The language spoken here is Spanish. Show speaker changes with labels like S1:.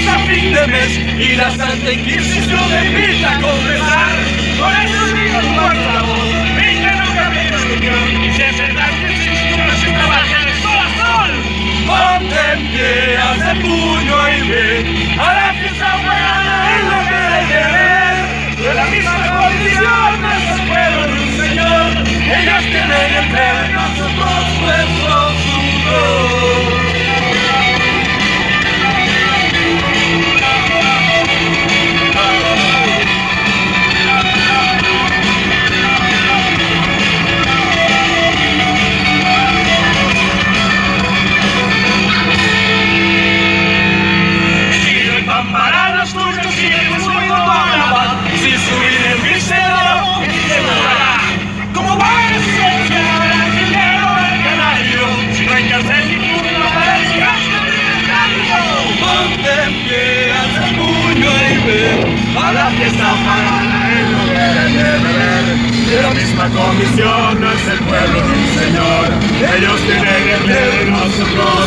S1: impuestos a fin de mes y la Santa Inquisición me invita a confesar. Por eso digo fuerte la voz y que no cambie de opinión. Y si es verdad que existe una se trabaja de sol a sol, ponte en pie, haz el puño y ve a la fiesta pagana en lo que hay que ver. De la misma condición es el pueblo de un señor. Ellos tienen el creer en nosotros nuestro futuro. A la fiesta pagana en lo que hay que beber. De la misma comisión no es el pueblo de un señor. Ellos tienen el deber y nosotros